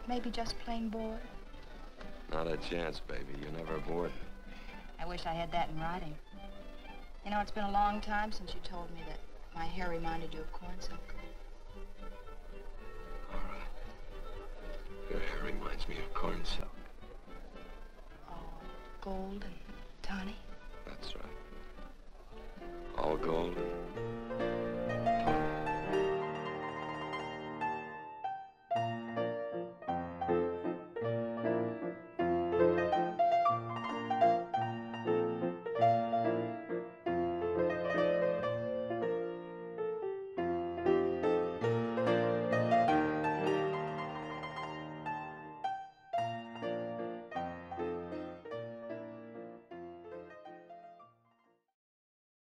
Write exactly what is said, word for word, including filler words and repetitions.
maybe just plain bored? Not a chance, baby. You're never bored. I wish I had that in writing. You know, it's been a long time since you told me that my hair reminded you of corn silk. All right. Your hair reminds me of corn silk. Oh, gold and